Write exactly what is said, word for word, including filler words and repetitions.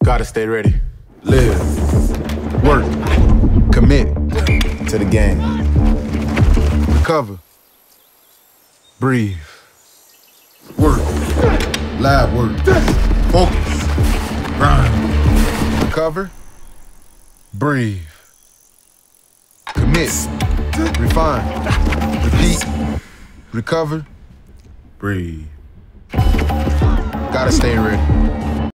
Gotta stay ready. Live. Work. Commit to the game. Recover. Breathe. Work. Lab work. Focus. Grind. Recover. Breathe. Commit. Refine. Repeat. Recover. Breathe. Gotta stay ready.